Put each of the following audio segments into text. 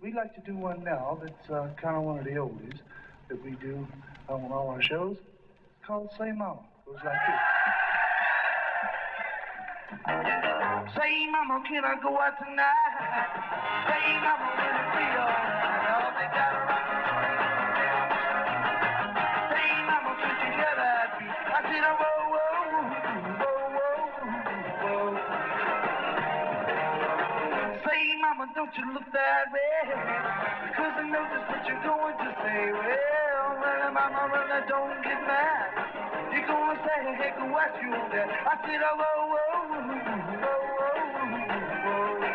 we'd like to do one now that's kind of one of the oldies that we do on all our shows. It's called Say Mama. Goes like this. Say Mama, can I go out tonight? Say Mama, will it be alright? Oh, they got a rock. Say Mama, could you hear that beat? I said, oh, whoa, whoa, whoa, whoa, whoa. Say, Mama, don't you look that way, because I know just what you're going to say. Well, Mama, don't get mad. You're going to say, hey, go what you there. I said, oh, whoa, whoa, whoa, whoa, whoa.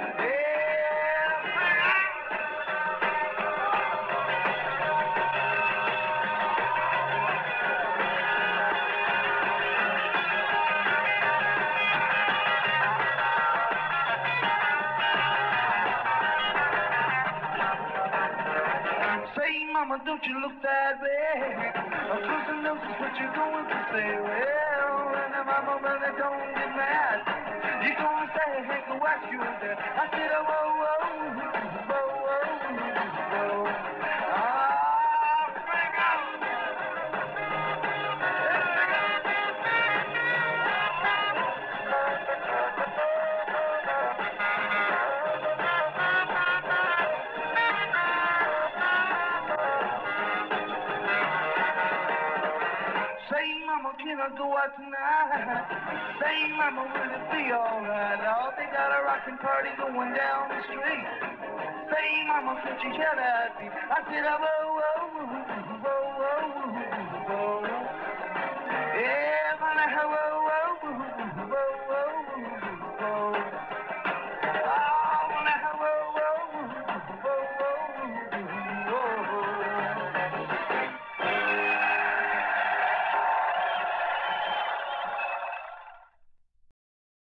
Say, Mama, don't you look that way, because I know just what you're going to say. Well, Mama, don't get mad. You're going to say, hey, go what you there. I said, oh, whoa, whoa, whoa, whoa, whoa. Bring out. Say, Mama, can I go out tonight? Say, Mama, will it be alright? Oh, they got a rockin' party going down the street. Say, Mama, could you hear that beat? I said, oh, whoa, whoa, whoa, whoa, whoa, whoa. Yeah.